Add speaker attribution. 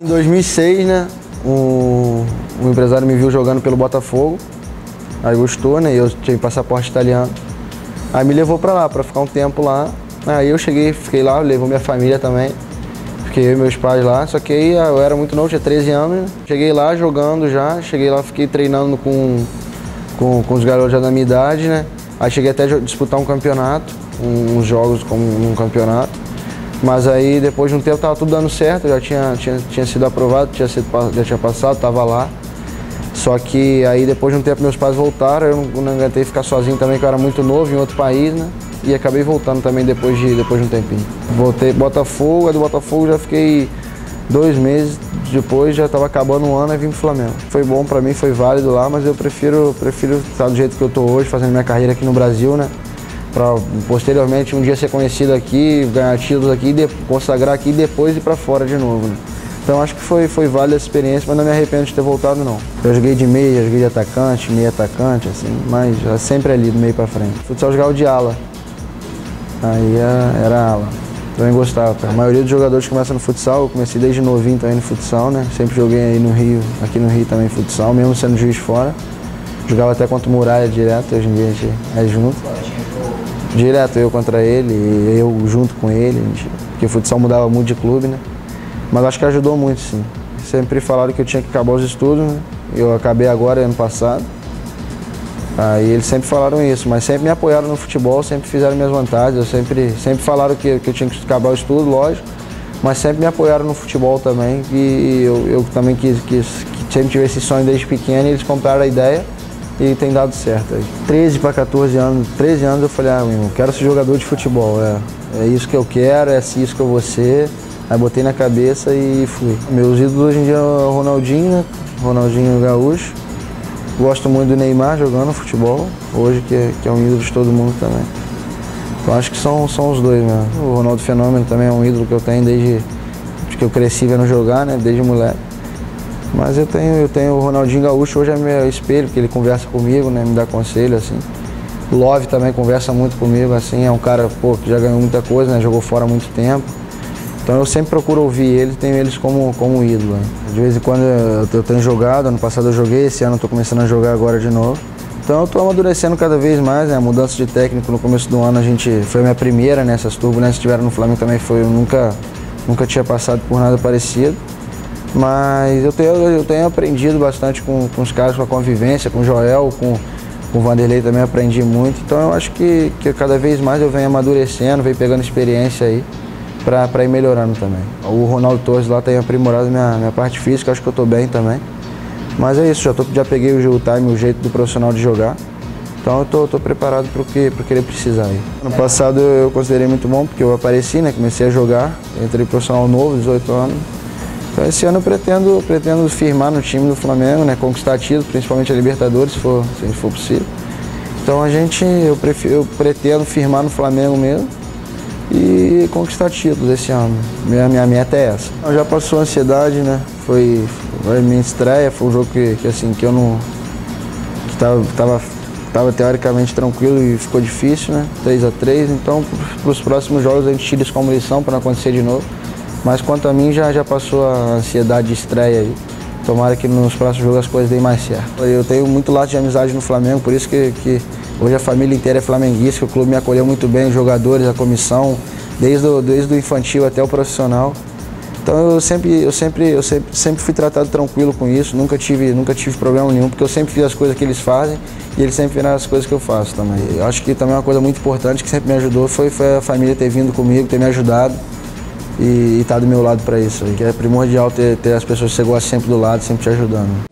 Speaker 1: 2006, né, um empresário me viu jogando pelo Botafogo, aí gostou, né, eu tinha passaporte italiano, aí me levou pra lá, pra ficar um tempo lá, aí eu fiquei lá, levou minha família também, fiquei eu e meus pais lá, só que aí eu era muito novo, tinha 13 anos, né? Cheguei lá jogando já, cheguei lá, fiquei treinando com os garotos já da minha idade, né, aí cheguei até a disputar um campeonato, uns jogos como um campeonato. Mas aí depois de um tempo tava tudo dando certo, já tinha sido aprovado, já tinha passado, tava lá. Só que aí depois de um tempo meus pais voltaram, eu não aguentei ficar sozinho também, que eu era muito novo em outro país, né? E acabei voltando também depois de um tempinho. Voltei pro Botafogo, aí do Botafogo já fiquei 2 meses, depois já estava acabando um ano e vim pro Flamengo. Foi bom pra mim, foi válido lá, mas eu prefiro estar do jeito que eu tô hoje, fazendo minha carreira aqui no Brasil, né? Para posteriormente um dia ser conhecido aqui, ganhar títulos aqui, consagrar aqui e depois ir para fora de novo, né? Então acho que foi válida essa experiência, mas não me arrependo de ter voltado não. Eu joguei de meia, já joguei de atacante, meio atacante, assim, mas sempre ali do meio para frente. Futsal eu jogava de ala, aí era ala. Também gostava, a maioria dos jogadores que começam no futsal, eu comecei desde novinho também no futsal, né? Sempre joguei aí no Rio, aqui no Rio também futsal, mesmo sendo juiz fora. Jogava até contra o Muralha direto, hoje em dia a gente é junto. Direto eu contra ele, e eu junto com ele, porque o futsal mudava muito de clube, né? Mas acho que ajudou muito, sim. Sempre falaram que eu tinha que acabar os estudos, né? Eu acabei agora, ano passado. Aí eles sempre falaram isso, mas sempre me apoiaram no futebol, sempre fizeram minhas vantagens, sempre falaram que eu tinha que acabar o estudo, lógico, mas sempre me apoiaram no futebol também, e eu também que sempre tive esse sonho desde pequeno, e eles compraram a ideia. E tem dado certo. 13 para 14 anos, 13 anos eu falei, meu irmão, quero ser jogador de futebol, é isso que eu quero, é isso que eu vou ser. Aí botei na cabeça e fui. Meus ídolos hoje em dia é o Ronaldinho, né? Ronaldinho Gaúcho. Gosto muito do Neymar jogando futebol, hoje que é um ídolo de todo mundo também. Então acho que são os dois mesmo. O Ronaldo Fenômeno também é um ídolo que eu tenho desde que eu cresci vendo jogar, né? Desde moleque. Mas eu tenho o Ronaldinho Gaúcho, hoje é meu espelho, porque ele conversa comigo, né, me dá conselho, assim. O Love também conversa muito comigo, assim, é um cara, que já ganhou muita coisa, né, jogou fora há muito tempo. Então eu sempre procuro ouvir eles, tenho eles como ídolo, né. De vez em quando eu tenho jogado, ano passado eu joguei, esse ano eu tô começando a jogar agora de novo. Então eu tô amadurecendo cada vez mais, né, a mudança de técnico no começo do ano foi a minha primeira, né, essas turbulências que tiveram no Flamengo também eu nunca tinha passado por nada parecido. Mas eu tenho aprendido bastante com os caras, com a convivência, com o Joel, com o Vanderlei também aprendi muito. Então eu acho que cada vez mais eu venho amadurecendo, venho pegando experiência aí para ir melhorando também. O Ronaldo Torres lá tem aprimorado minha parte física, acho que eu estou bem também. Mas é isso, já peguei o time, o jeito do profissional de jogar. Então eu estou preparado para o que ele precisar aí. Ano passado eu considerei muito bom porque eu apareci, né, comecei a jogar, entrei profissional novo, 18 anos. Então esse ano eu pretendo firmar no time do Flamengo, né, conquistar títulos, principalmente a Libertadores, se for possível. Então eu pretendo firmar no Flamengo mesmo e conquistar títulos esse ano. Minha meta é essa. Já passou a ansiedade, né? Foi a minha estreia, foi um jogo que eu não estava teoricamente tranquilo e ficou difícil, né? 3-3, então para os próximos jogos a gente tira isso como lição para não acontecer de novo. Mas quanto a mim já passou a ansiedade de estreia aí. Tomara que nos próximos jogos as coisas deem mais certo. Eu tenho muito laço de amizade no Flamengo, por isso que hoje a família inteira é flamenguista, que o clube me acolheu muito bem, os jogadores, a comissão, desde o infantil até o profissional. Então eu sempre fui tratado tranquilo com isso, nunca tive problema nenhum, porque eu sempre fiz as coisas que eles fazem e eles sempre fizeram as coisas que eu faço também. Eu acho que também uma coisa muito importante que sempre me ajudou foi a família ter vindo comigo, ter me ajudado. E estar do meu lado para isso, que é primordial ter as pessoas que você gosta sempre do lado, sempre te ajudando.